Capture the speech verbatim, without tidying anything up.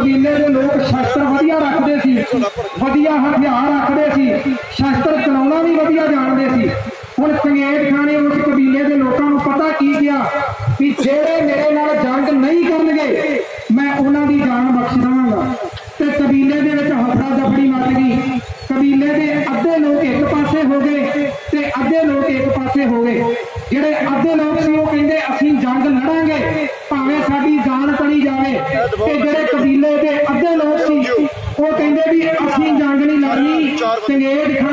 कबीले के लोग शस्त्र वधिया रखते सी, वधिया हथियार रखते सी, शस्त्र चलाउणा भी वधिया जानते सी। हुण चंगेज खां ने उस कबीले के लोगों को पता की किया कि जेड़े मेरे नाल जंग नहीं करनगे मैं उन्हां दी जान बख्श देवांगा। ते कबीले दे विच हफड़ा दफड़ी मच गई। कबीले के अद्धे लोग एक पासे हो गए ते अद्धे लोग एक पासे हो गए। जेड़े अद्धे लोग सी वो कहंदे असीं जंग लड़ांगे भावें साडी जान चली जावे, ते जेड़े कबीले के अद्धे लोग सी वो कहंदे भी असीं जंग नहीं लड़नी, चंगेज खां